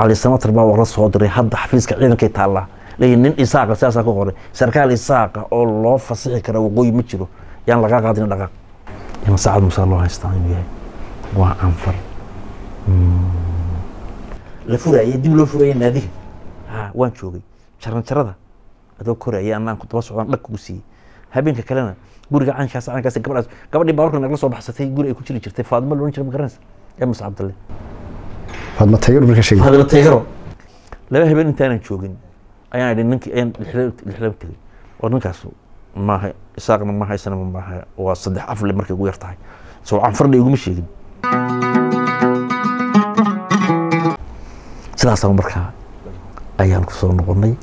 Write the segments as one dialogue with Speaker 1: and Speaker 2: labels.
Speaker 1: علي السماطر baa wara soo diray hadda xafiiska ciidanka taala leeyahay isaaqa siyaasa ku qoray sarkaal isaaqa oo loo fasixi karo waqooyi ma jiro yaan laga qaadin dhaqaaq in saacad musa loo haystaa inuu yahay waa anfar la furayay dib loo furayay naadiga waan joogay jaranjarada adoo koraya anaan ku daba socdaan dhaq ku siiyay habeenka kalena guriga caankaas gabadhii baaburka naga soo baxsatay guri ay ku jiri jirtay Faadimo loo jiray magaranaysa ee Musa Cabdalle
Speaker 2: Faadimo Tayro markaa sheegay
Speaker 1: Faadimo Tayro laba habeen intaan joogin ayaan idin ninkii ayaan lixlab tagay oo ninkaas ma hay isaaqna ma haysan ma hay waa saddex afle markay ugu yartahay soo aan fardhi ugu ma sheegin sidaas markaa ayaan ku soo noqonay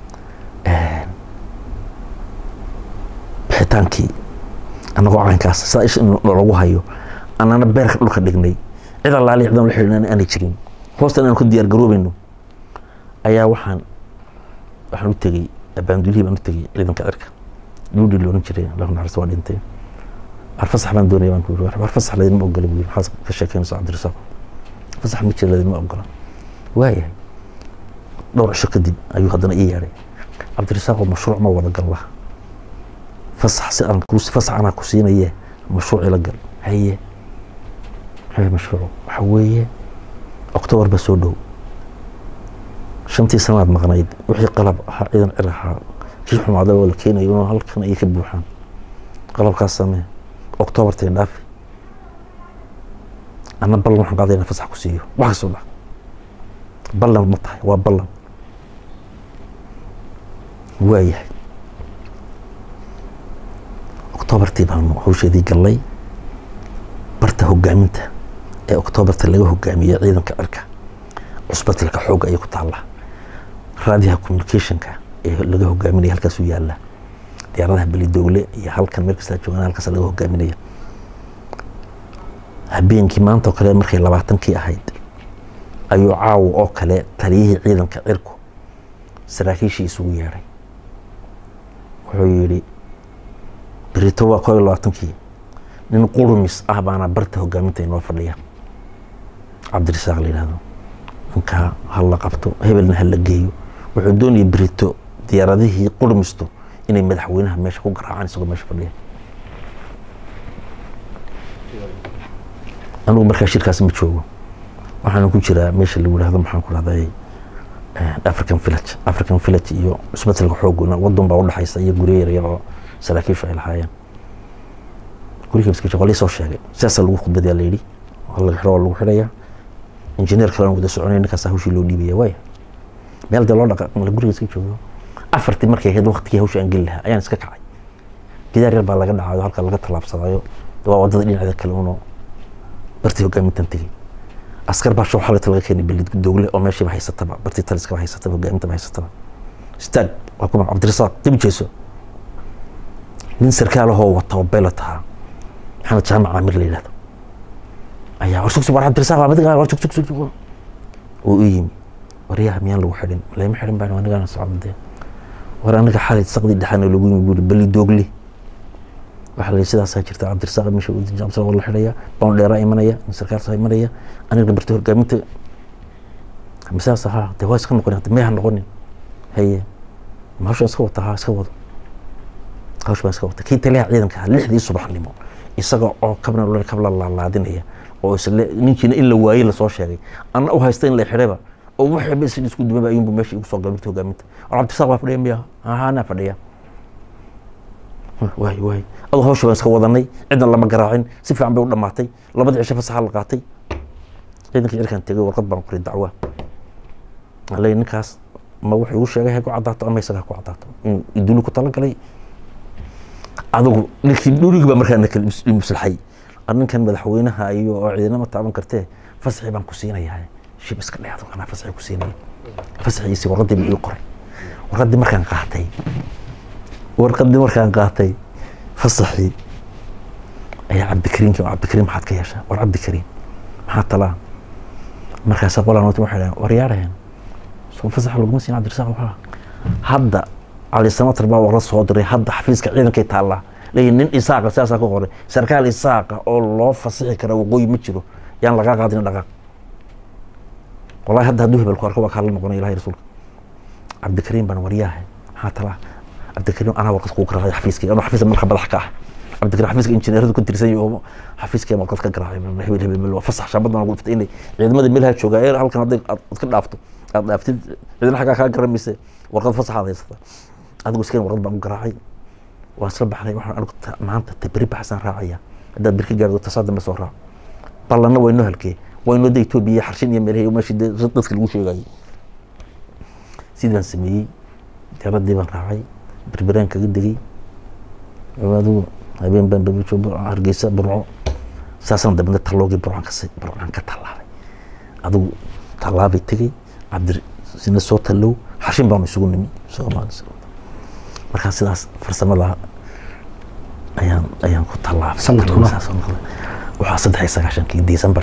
Speaker 1: xitaankii anagoo caankaas sida lagu hayo anana beerka dhulka dhignay cid allaali ciidan la xiriirnaan aan jirin hoostan aan ku diyaar garoobayno ayaa waxaan u tagay abaandulihi baan u tagay ciidanka cirka duudi loo jiray Allah naxariis waa dhintay arfasax baan doonay baan ku yiri arfasax leedin ma ogolay wiil xaas ka sheekeynayso Cabdirasaaq fasax ma jiro leedin ma ogola waayahay dhowr cisho kadib ayuu haddana ii yeeray Cabdirasaaq oo mashruuc ma wada gal laha فصح سأل كروس فصح أنا كوسينية مشروع إلى قل هي مشروع حوية أكتوبر بسودو شنتي سنوات مغنيد وحي قلب إذا إرها كيف حماده ولا كينا يقولون هل كان يكبوحان قلب قاسمه أكتوبر تنافي أنا بلن حق قاعدين فصح كوسيه وحسوا له بلن مطحي وبلن وايه أكتوبر تيبان هوشيدي قلي برته هجامته أكتوبر تلاقيه هجامية عيدا كأركا عصبت لك حوجة أيك طالع راديها كوميونيكيشن كا لقيه هجامية هالكاس وياله ديارها بلي دولة يا هالكن مركز تجونا هالكاس لقيه هجامية هبين كمان تقريبا مرخي لبعتن كي أهيد أيو عاو أو كلا تريه عيدا كأركو سراكيشي يسوي ياري وحيري بريتو كوي لاتنكي نين قرميس أهبانا برته هجامته إنه فليا عبد الرزاق لهذا إنك هلا قبته هبلنا هلا جيو وحدوني بريتو ديارته قرميستو إني مدحوينها ماشي هو قرعان سوق ماشي فليا أنا مركز شركة سمتشوه وحنا نقول شراء ماشي اللي ولا هذا محن كل هذا أفريكان فيلج يو سبت الحقوق ودهم بقول حيس يجورير يا سلاكيف إلى حيان كل مسكين شغالي سوشيال سياسة الوقت بدي الليلي والله الحرارة اللي وحرية إنجنير كلام وده سعوني إنك سهوش اللي ليبيا ويا مال دلار لك كل مسكين شو أفرت مركي هذا وقت كي هوش أنجلها أيان سكك عاي كده رجال بالله قلنا عاد هالك لقت طلاب صدايو دوا وضد لين هذا كلامه برتيه قام تنتهي عسكر باشو حالة الغكاني باللي الدولة أو ماشي بحيث الطبع برتي تلسك بحيث الطبع قام بحيث الطبع استاد وأكون عبد الرزاق تبي جيسو من سركاله هو وطوبلتها محمد جامع عامر ليلة أيها ورشوك سبحان عبد الرزاق ما تقال ورشوك سك وإيم وريها ميان لو حرين لا يمحرم بعد وأنا قاعد صعب ده ورانا كحالة سقدي دحين اللي يقول باللي دوغلي وحلا يصير ساكرت عبد الرزاق مش ودي جامع والله حرية بون لي رأي منيا من سركال صاحب منيا أنا قبرته قامت مساء صحة تواس كم نقول ما هنقولني هي ما هوش أسكوتها أسكوت هوش بس كوت كي تلاقي عيدن كه لحدي صباح نيمو إسقى أو قبل ولا قبل الله دينية أو إسلا نيجي إلا واي لصور شيء أنا أو هايستين لحربة أو واحد بس يسكت بما يوم بمشي وصل قبرته قامت عبد الرزاق فريم يا أنا فريا واي الله هوش بس كوضني عندنا لما قراعين سيف عم بيقول لما عطي لا بدي أشوف فسح القاطي عيدن كي كان تجي ورقد بنقول الدعوة على النكاس ما وحي وش جاي هيك عضاته أما يسقى عضاته يدوني كتلقى لي أدوك لكن دوري بقى مركانك المسلحي أنا كان مدحوينها أيوة عيدنا ما تعبان كرتيه فسحي بان كوسينا يعني شيء بس كله أنا فسحي كوسينا فسحي يسي وردي بالقر وردي مركان قاعتي ورقدي مركان قاعتي فسحي أي عبد الكريم كم عبد الكريم حد كياشة وعبد الكريم حتى لا مركان سقولا نوت محلا وريارين سو فسح لقمسين عبد الرزاق وحلا هذا علي السماطر baa wara soo diray hadda xafiiska ciidanka taala leeyahay isaaqa siyaasa ku qoray sarkaal isaaqa oo loo fasixi karo waqooyi ma jiro yaan laga qaadin dhaqaaq والله هذا هدوه بالكوارك وكان نقول إلهي رسولك عبد الكريم بن ورياه حاطلا عبد الكريم أنا وقت كوكرا حفيزك أنا حفيز من خبر حكاه عبد الكريم حفيزك إنجنير كنت رسالة حفيزك ما قصك كراه من هبل هبل وفصح شبابنا نقول فتيني عيد ما دملها شو غير هل كان هذا أذكر دافته دافت عندنا حاجة كرم ميسة وقت فصح هذا يصير هذا مسكين وقت بقى قراعي وأسرب عليه وحنا أنا كنت معناته تبريب حسن راعية هذا بركي جارد تصادم مسورة طلعنا وينه هالكي وينه ديتو بيه حرشين يمليه وماشي زد في الوش جاي سيدنا سمي جرد بن راعي بربران كجدقي وهذا هبين بن بيشوف هرجيسة برع ساسن دبنا تلاقي برعان كتلاعي هذا تلاعي تجي عبد سين الصوت اللو حرشين بام يسوون نمي سو ما نسوي مركز سداس فرسم الله أيام كنت تلاعي
Speaker 2: سنة كنا
Speaker 1: waxaa 3 December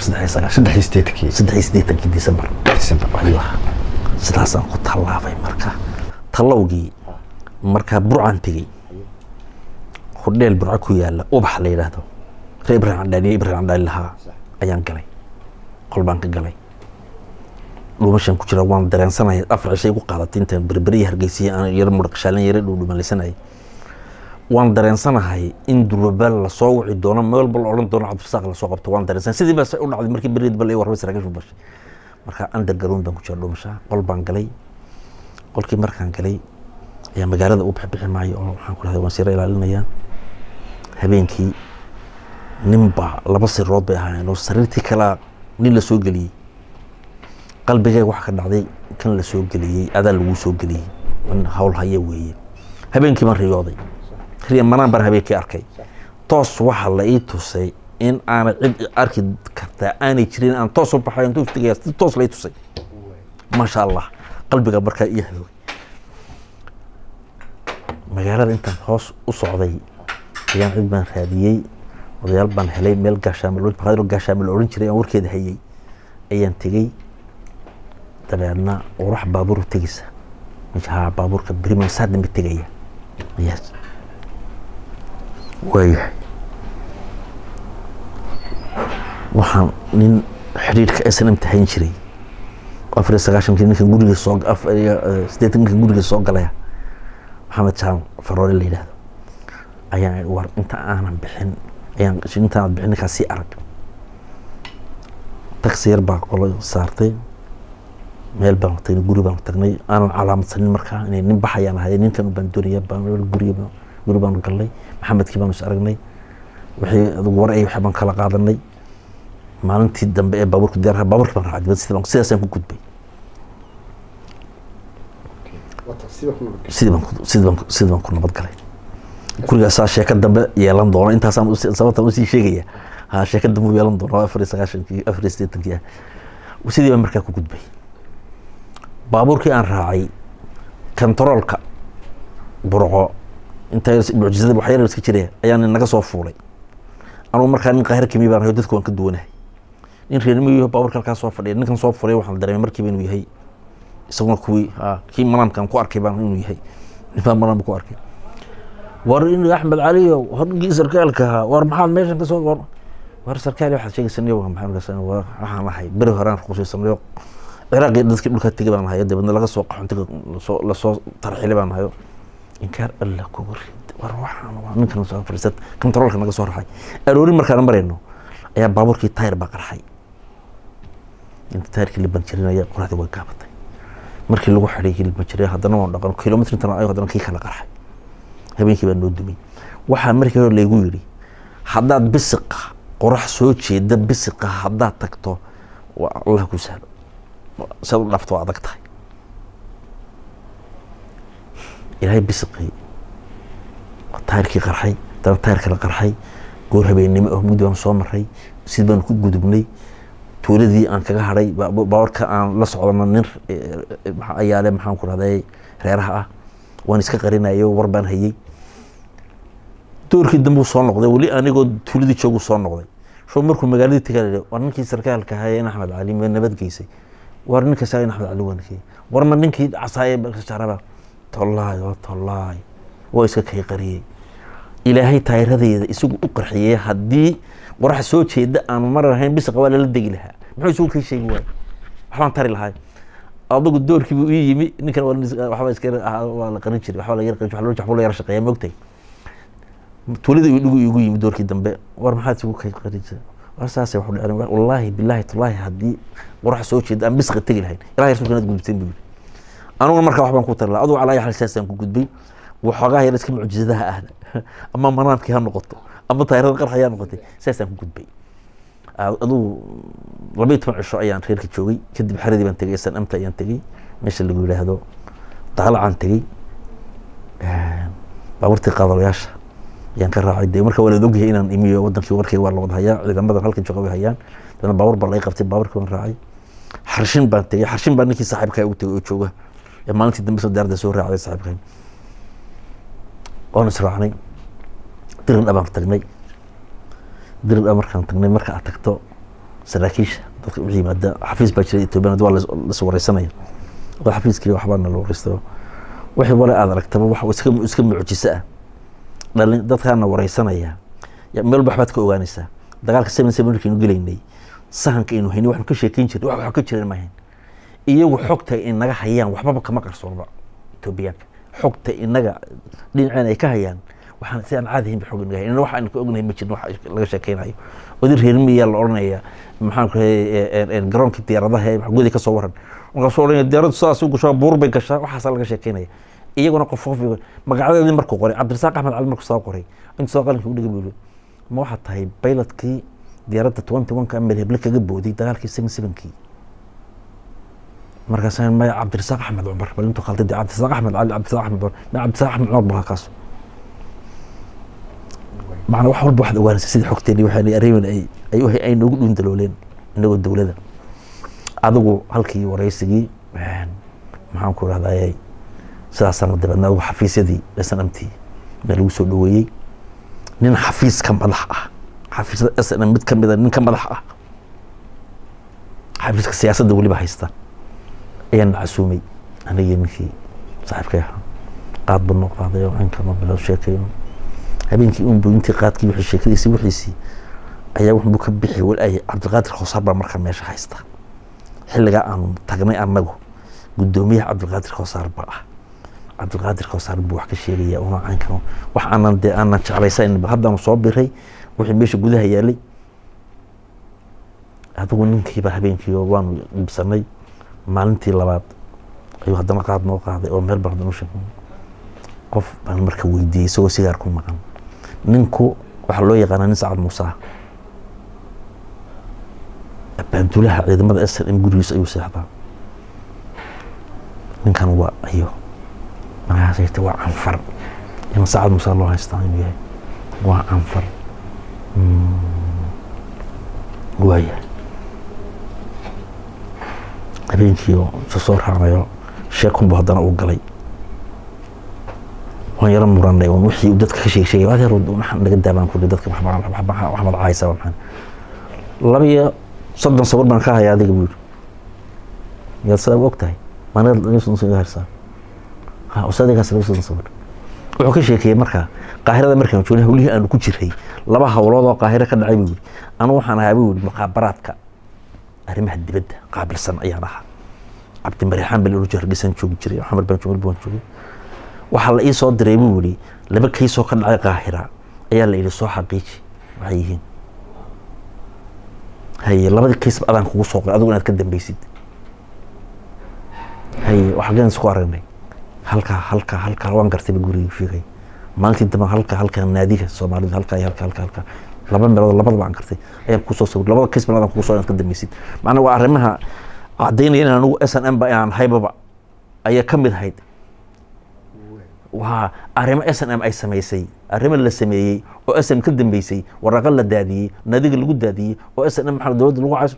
Speaker 1: 3 December ayuu sidaas aan ku talaabay talowgii marka burcaan tagay hudheel burca ku yaala ubax la yiraahdo Ibrahim Dani laha ayaan galay qolbaan ka galay luumashan ku jira waan dareensanahay afar shay ku qaadatay inta berberi hargeysa aan yar murqashaalan yar dhuumalaysanay waan dareensanahay in durubal la soo wici doono meel bal oran doono Cabdirasaaq la soo qabto waan dareensan sidii baa u dhacday markii bariid bal ay warba saraakiishu bashay marka underground baan ku jira dhuumasha qol baan galay qolkii markaan galay ayaa magaalada u bixin maayo oo waxaan ku leeyahay waan sir ilaalinaya habeenkii nimba laba sirood bay ahaayeen oo sariirtii kala nin la soo galiyay qalbigayga waxa ka dhacday kan la soo galiyay adaa lagu soo galiyay in hawl haya weeye habeenkii ma riyooday خلينا ما نبر هبيك أركي توس واحد لقيته سي إن أنا أركي كرتا أنا يشرين أنا توس بحاجة توس تجي توس لقيته سي ما شاء الله قلبي بركة إيه مجرد أنت خاص أصعدي يعني عيد بن خاديي وديال بن هلي ميل قشام الأورنج بغير قشام الأورنج شري أور كده هي أيام تجي تبعنا وراح بابور تجيسه مش ها بابور كبير من سعد بتجيه يس وايه waxaan nin xiriirka SNM tahayn jiray afar sagaashan kii ninka guriga soo afar sideetan guriga soo galay Maxamed Jaan Faroole la yiraahdo ayaan war inta aanan bixin ayaan inta aan bixin ka si arag taksiir baa qolo saartay meel baan tagnay guri baan tagnay aan calaamadsan markaa inay nin baxayaan ahay ninkan baan doonaya baan guri baan galay Maxamed kii baan is aragnay wixii adigu war ay waxaan kala qaadanay maalintii dambe ee baaburka diyaarka baaburka baan raacay sidaas aan ku gudbay sidaan ku nabad galay gurigaas sheekad dambe yeelan doono intaas aan sababta u sii sheegaya ha sheekad dambe yeelan doono 4 4 sidii baan markaa ku gudbay baaburkii aan raacay kontaroolka burco inta mucjisada wax yar iska jiray ayaan naga soo fuulay anuu markaa nin qaahir kimi baan hayo dadku waan ka duwanahay in reermiyo baaburka halkaas soo fadhiya ninkan soo fuulay waxaan dareemay markii inuu yahay isaguna kuwii kii manamkan ku arkay baan inuu yahay ninka manam ku arkay war in Axmed Cali horgii sarkaalka war maxaad meeshan ka soo war sarkaal waxa sheegaysanay maxamed Xasan waxaan ahay bari horaan qusuusanay Iraq dadkii dhulka tagay baan ahay dibadna laga soo qaxoontiga la soo tarxilay baan ahay إنكار الله كبر وروحنا وممكن نسوي فرصة كنترول كنا قصور حي أروري مركنا مرينو يا بابور كي تاير بقر حي أنت تاير كي اللي بنشرينا يا قراتي وقابت مركي اللي وحري كي اللي بنشريها هذا نوع نقول كيلومتر ترى أيوة هذا كي خلا قرحي هبين كي بنود مين واحد مركي اللي يقولي حداد بسق قرح سوتشي ده بسق حداد تكتو والله كوسهل سأل رفتوا عضكتها إلهي بسقي تايركي قرحي تايركي قرحي قول هبيني مودي وان سو مري سيد بان ku gudubnay tuuladii aan kaga haray baawarka aan la socdana nin ayaale maxaan ku raday reeraha ah waan iska qarinayo war baan hayay doorkii dambu soo noqday wali anigoo tuuladii joogu soo noqday soo markuu magaalada tagay war ninkii sarkaalka ahaa Axmed Cali ma nabad geysay war ninkii saay Axmed Cali wankii war ma ninkii casaaye barkasharaba طلعي ويسك هي قريه إلهي تايرهذه يسوق أقرحيه هدي وراح سوتش يد أنا مرة هين بس قوال للدق لها محو يسوق كل شيء واي waxbaan tari lahay adigu doorkii buu ii yimi ninkan waxba iska waa la qarin jiray waxba la yar qarin jiray waxba la yar shaqeeyaa moogtay tuulida igu yimi doorkii dambe war maxaad isugu qarin jiray war saasay wax u dhaceen wallaahi billaahi tallaahi haddii qorax soo jeeda aan bisqa tegi lahayn ilaahay rasuulka inaad gudubteen buu anuguna markaa waxbaan ku tari lahaa adigu calaa xal saasaan ku gudbay waxoogaa yar iska mucjisadaha ahna ama manaamkii ha noqoto ama taayirada qarxaya noqotay saasaan ku gudbay adigu 12 cisho ayaan reerka joogay kadib xaradii baan tagay SNMta ayaan tagay meesha lagu yiraahdo daalacaan tagay baaburtii qaadalayaasha ayaan ka raacay marka wala ogyahay inaan imiyo wadankii warkay waa la wada hayaa ciidamada halka jooga way hayaan dana baabur baa la qabtay baaburkii waan raacay xarshin baan tagay xarshin baan ninkii saaxiibkay u tagay oo jooga maalintii dambe soo daarda soo raacay saaxiibkay oo nasraacnay dirin abaan tagnay dirin markaan tagnay marka aad tagto saraakiisha dadka u yimaada xafiis baa jiray Itoobiya waa la soo wareysanaya oo xafiiskii waxba na loo risto wixii wala aad aragtaba wax iska mucjiso ah dhalin dadkaana wareysanaya meel waxbaad ka ogaanaysaa dagaalka 77 markii uu galeynay sahanka inuu hayni wax ka sheekeyn jiray wax ka jiray ma ahayn iyagu xogta inaga hayaan waxba kama qarsoonba Itoobiyaanka xogta inaga dhinaceen ay ka hayaan waxaan si aan caadi ahayn xog inaga hayaan waxaan ka ognahay ma jirno wax laga sheekeynayo wadi reer miyaa la oranaya maxaan ku garoonka diyaaradaha wax gudi ka soo waran marka soo oranaya diyaaradu saas u gasho buur bay gashaa waxaas laga sheekeynaya iyaguna qof magacadeedii markuu qoray Cabdirasaaq Axmed Cali markuu soo qoray inta soo qalinka u dhigay buu ma waxa tahay pilotkii diyaaradda 21 ka amir hebla kaga booday dagaalkii 77kii markaas ma Cabdirasaaq Axmed Cumar bal intuu khalday Cabdirasaaq Axmed Cali Cabdirasaaq Axmed ma Cabdirasaaq Axmed Cumar baa kaas macna wax walba waxaad ogaanaysaa sidii xogteedii waxay arrimahan ay noogu dhundalooleen inagoo dawladda adigu halkii wareysigii maxaan ku raadayay sidaasana dabadna xafiisyadii SNMT meel lagu soo dhaweeyay nin xafiiska madax ah xafiisyada SNM mid ka mid ah ninka madax ah xafiiska siyaasadda waliba haysta ayaan casuumay aniga ninkii saaxiibkay qaad bano qaaday oo inka ma bilo sheekayo habeenkii uu intii qaadkii wixii sheekadiisii wixiisii ayaa wuxuu ka bixi walay Cabdilqaadir Khosar baa markaa meesha haysta xilliga aan tagnay anagu gudoomiyaha Cabdilqaadir Khosar baa Cabdilqaadir Khosar buu wax ka sheegaya oo aankan wax aanan jeclaysan haddana soo biray wixii meesha gudaha yaalay adigu ninkii baa habeenkii waan ibsanay maalintii labaad ayuu haddana qaad noo qaaday oo meel baan u sheegay qof baan marka weydiiyay soo sigaar ku maqan ninku waxa loo yaqaan nin Saacad Muuse abandulaha ciidamada SNM gurigiisa ayuu seexdaa ninkan waa ayo ma haysta waa anfar in Saacad Muuse loo haystaa inuu yahay waa anfar waaya habeenkii soo raacnayo sheekun buu haddana u galay waan yara muranay oo wixii dadka ka sheegay aad yar waxaan naga daabaan ku dadka waxba caaysa waxaan labiya 30 sawir baan ka hayaa adiga buu yaad sabab ogtahay maana inuu soo gaarsaa usaadiga sabab sawir wuxuu ka sheekay marka qaahirada markaan joogay hawlihii aan ku jiray laba hawlood oo qaahira ka dhacay buu anu waxaan ahaa buu muqaabaraadka arrimaha dibadda qaabilsan ayaan ahaa Cabdi Mariixaan bil uu jargisan joogi jiray Maxamed baan joogay waxa la ii soo diray buu wali laba kiis oo ka dhacay qaahira ayaa la ii soo xaqiiji waxay yihiin hay labada kiis badan kugu soo qoray adigu inaad ka dambaysid hay waxa gaan isku aragnay halka waan gartay guriga fiiqay maalintii dambe halka naadiga Soomaalida halka laba meelood labada baan gartay ayaan ku soo sawir labada kiis badan kugu soo inaad ka dambaysid macna waa arrimaha cadeynayna anigu SNM ba aan haybaba ayaa ka mid ahayd waa arrimo SNM ay sameysay arrimo la sameeyay oo SNM ka dambeysay waraqa la daadiyay nadiga lagu daadiyay oo SNM maxaa dawladda lagu caaso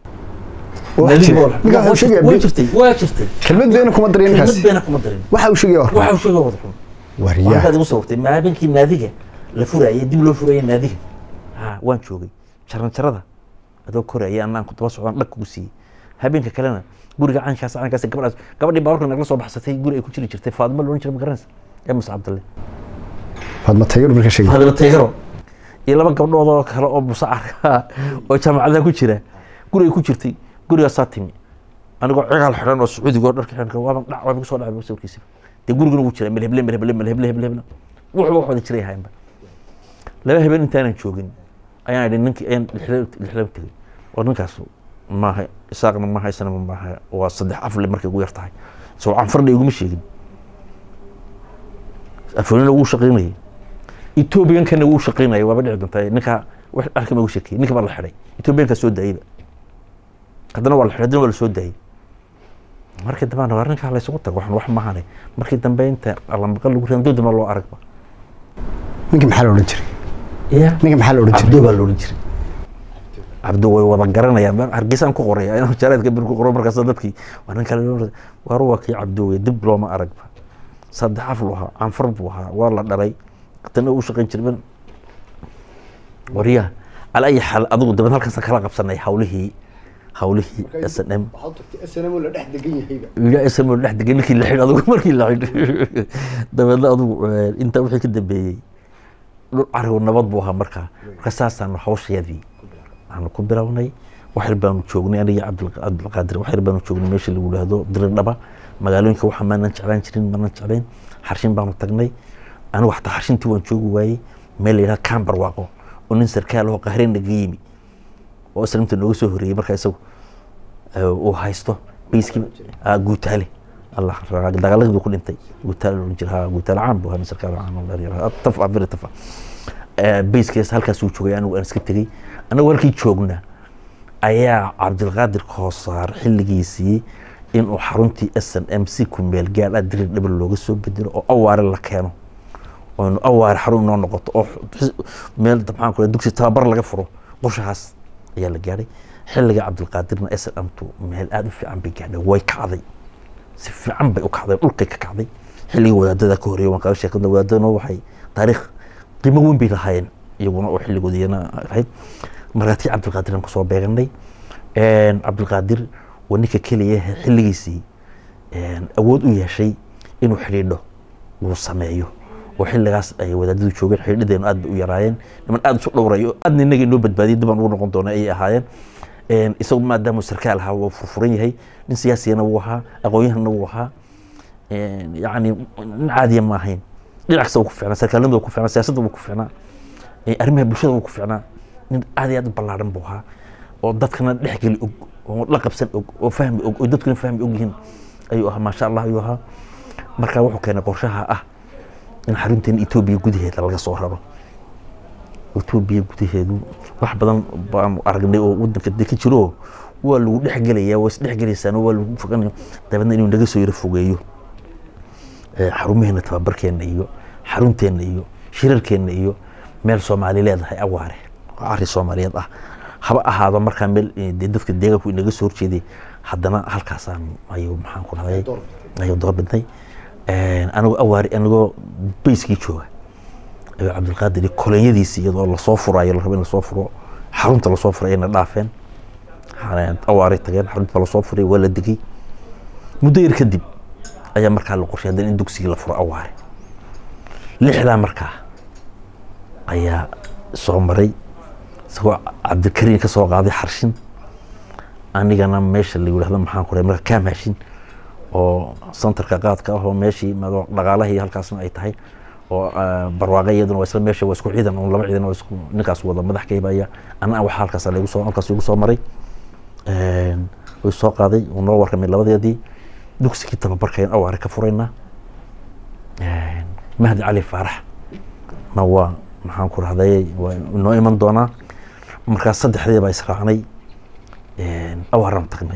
Speaker 1: waa jirtay
Speaker 2: kelmad beena kuma darin waxa uu sheegay wariyaa
Speaker 1: waxa uu soo ma habeenkii nadiga la furayay dib loo furayay nadiga waan joogay jaranjarada adoo koraya anaan ku daba socdaan dhag ku siiyay habeenka kalena guriga caankaas gabadhii baaburka naga soo baxsatay guri ay ku jiri jirtay Faadimo loo jiray magaranaysa Musa Cabdulle
Speaker 2: Faadimo Tayro marka sheegay
Speaker 1: Faadimo Tayro iyo laba gabdhood oo kale oo musaarka oo jaamacada ku jira guri ay ku jirtay guriga Saatimi anigoo cigaal xiran oo sacuudiga dharka xiran waa dhac waa soo dhacay sawirkiisa de guriguna wuu jiray melheble wuxuu wax wada jiray haynba laba habeen intaanan joogin ayaan idhi ninkii aan lixlab tegay oo ninkaas maaha isaaqna ma haysana maaha waa saddex afle markay ugu yar tahay soo aan fardhi iguma sheegin afurina wuu shaqeynayay Ethiopian-kana wuu shaqeynayay waaba dhici doontaa ninka wax arkay ma ugu sheekay ninka baa la xiray Ethiopian-ka soo daayay haddana waa la xiray haddana waa la soo daayay markii dambe waa ninka la isugu tago waxaan wax maahanay markii dambe inta alla maqal lagu reeyo dad ma loo aragba
Speaker 2: ninka maxaa la oran jiray ninka maxaa la oran jiray
Speaker 1: Abdu baa la oran jiray Abdu way wada garanayaan Hargeysa ku qoray inuu jaraadka bir ku qoro markaas dadkii waa ninka waa ruwaakii Abdu dib looma aragba saddex afluha aan farbuha waa la dhalay tan uu shaqeyn jiray wariya ala ay xal adigu dibad halkaas kala qabsanay hawlihii SNM
Speaker 2: SNM la dhex degan yahayba
Speaker 1: ila SNM la dhex degan ninkii la xid adigu markii la xid dabadna adigu inta wixii ka dambeeyay dhul carigo nabad buu ahaa markaa saasaan hawsheedii aan ku bilownay wax baan joognay aniga Abdul Qaadir wax baan joognay meesha lagu yiraahdo Dirdhaba magaalooyinka waxa maanan jeclaan xarshin baan tagnay أنا واحد حرشين تبون شو جواي ملينا كام برواقه وننسر كله قهرين نجيمي وأسلمت إنه سهري مركز سو وهايستو بيسكي قوتالي الله دغلق بكل أنتي قوتال ونجرها قوتال عام بوها ننسر كله عام الله يرها اتفق عبر اتفق بيسكي هالكاسو شوي أنا وأنا سكتري أنا وركي شوقنا أيا عبد القادر خاصار حل جيسي إنه حرنتي SNM كمل قال أدري قبل اللوجو سو بدر أو اللي كانوا وإنه أول حرون نقط أو ميل طبعاً كل دكتور تابر لقى فرو قرشهاس يلا جاري حل عبد القادر SNM تو ميل أدف عم بيجاني ويك عضي سف عم بيوك عضي ألقي كعضي حل ولاد ذا كوري وما كانش يكون ولادنا وحي تاريخ قيمة وين بيلهاين يبغون أو حل جودينا هاي مراتي عبد القادر نقصوا بيغني عبد القادر ونيك كليه حل جيسي أود ويا شيء إنه حليله وصمايه وحلقاس أي ودادو شوقين حيلدين أد ويراين لمن أد شو لوريو أدني نجي نوبة بدي دبنا نور نقطنا أي هاين يسوق ما دام السركال هوا وفرفرين هي من سياسي نوها أقويها نوها يعني عادي ما هين بالعكس وقف عنا سركال لندو وقف عنا سياسة وقف عنا أرمي بلشة وقف عنا عادي أد بلارن بوها وضدكنا نحكي لقب سن وفهم وضدكنا فهم أوجين أيوها ما شاء الله أيوها مركا وحو كان قرشها in xaruntan Ethiopia gudaheeda laga soo raro Ethiopia gudaheedu wax badan baan aragnay oo wadanka dadka jiro waa lagu dhaxgalaya waa isdhaxgalaysaan waa lagu fogaan dabadna inuu naga soo yar fogeeyo xarumaheena tababarkeena iyo xarunteena iyo shirarkeena iyo meel Soomaali leedahay awaare ari Soomaaliyeed ah haba ahaado marka meel dadka deegaanku inaga soo horjeeday haddana halkaas aan ayo maxaan ku dhahay ayo doorbidnay أنا أواري أنا بيسكي شوه عبد القادر كوليدي سيد الله صفر أي الله ربنا صفر حرمت الله صفر أنا ضعفين حنا أواري تجين حرمت الله صفر ولا دقي مدير كدب أيام مركز القرش هذا إندكسي لفر أواري لحدا مركز أيا صومري سواء عبد الكريم كسوق قاضي حرشين أنا جانا ماشي اللي يقول هذا محن كوري مركز كام ماشين oo santarka qaadka ah oo meeshii dhaqaalaha halkaasna ay tahay oo barwaaqadeeduna waa isla meesha waa isku ciidan oo laba ciidan oo isku ninkaas wada madax ka yaabaya ana wax halkaas lagu soo maray oo soo qaaday oo noo warramay labadeedii dugsiga tababarkeen awaare ka furayna Mahdi Ali Faarax ma waa maxaan ku rahday waa noo iman doona markaas saddexdeed baa israacnay awaaran tagnay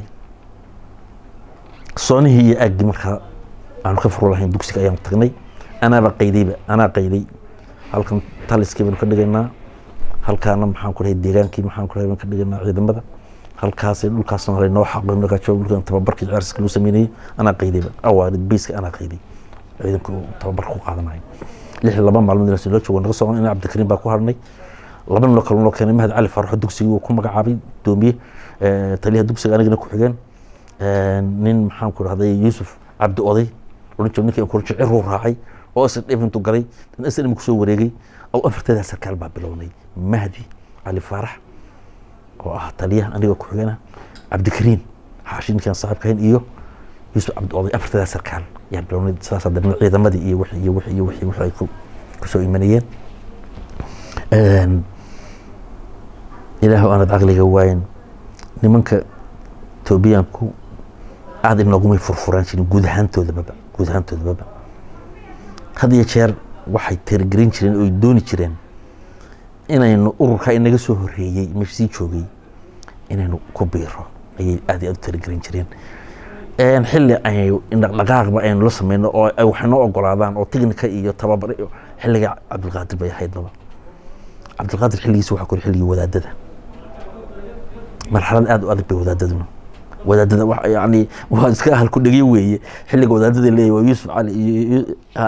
Speaker 1: صوني هي أجد مركها أنا خفر الله دوكسك أيام تغني أنا قيدي هل كان تالس كيف نكدجنا هل كان محن كل هالديران كي محن كل نكدجنا عيد ماذا هل كاسل الكاسن هل نوع حق لنا كشوف لنا تبرك العرس كلو سميني أنا قيدي أو بيسك أنا قيدي عيدكم تبركوا قاعد معي ليه لبنا معلومة الناس اللي شو ونقص أنا عبد الكريم باكو هرني لبنا لو كان مهد علي فرح دوكسي وكم عابي دومي تليه دوكسي أنا جنا كحجان nin maxaan ku rahday Yusuf Abdi Oday oo ninkii ku rajay raacay oo asad event galay tan asad ku soo wareegay oo afartada sarkaal baa bilownay Mahdi Ali Faarax oo ah taliyaha aniga ku xigana Abdi Karim حاشين كان صاحب كاين إيو يوسف عبد الله أفرت ذا سركان يعني بلون سلاسة دم عيدا مدي إيو وحي كسو إيمانيين إلهو أنا بعقلي جواين نمنك توبيانكو عاد إنه قومي فرفران شنو جود هانتو ذبابا هذا يشير waxay tirgelin jireen oo dooni jireen inaynu ururka inaga soo horeeyay meeshii joogay inaynu ku biiro ay aad iyo aad tirgelin jireen xilli ay dhaqdhaqaaqba aynu la sameeyno oo ay waxna ogolaadaan oo tignika iyo tababar xilliga Cabdulqaadir bay ahayd baba Cabdulqaadir xilligiisa waxa ku xilliga wadaadada marxalad aad u adag bay wadaadaduna يعني waa iska ahal ku dhigay weeye xilliga wadaadada leeyahay waa Yuusuf Ali iyo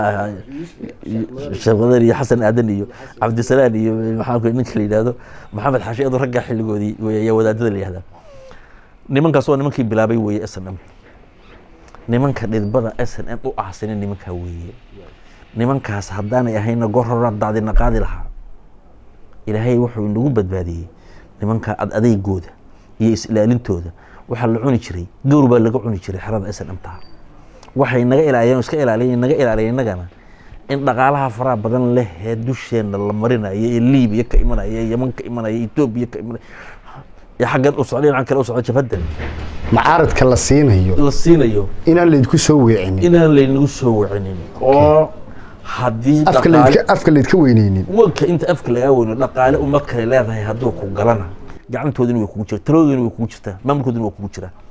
Speaker 1: Sheekh iyo Xasan Aadan iyo Cabdisalaam iyo maxaa ku ninka la yiraahdo Maxamed Xaashi adu ragga xilligoodii way wadaadada leeyahay nimankaas oo nimankii bilaabay weeye SNM nimanka dhidbada SNM u ahsan nimanka weeye nimankaas hadaan ay ahayna goor hore daadina qaadi lahaa Ilaahay wuxuu inagu badbaadiyay nimanka adeegooda iyo islaalintooda waxa la cuni jiray gowr baa laga cuni jiray xarada SNM taa waxay naga ilaaliyeen iska ilaaliyeen nagana in dhaqaalaha faraha badan leh ee dusheena la marinayo ee Liibiya ka imanaya Yemen ka imanaya Itoobiya ka imanaya ya xaggan u socdeen aan kala u socdo jabadan
Speaker 2: macaaradka la siinayo inaan leedku soo weecinin oo hadii afka leedka weyneenin
Speaker 1: waka inta afka laga weyno dhaqaale uma kale leedahay haduu ku galana gacantoodina way kugu jirtaa talooyina way kugu jirtaa maamulkoodina way kugu jiraa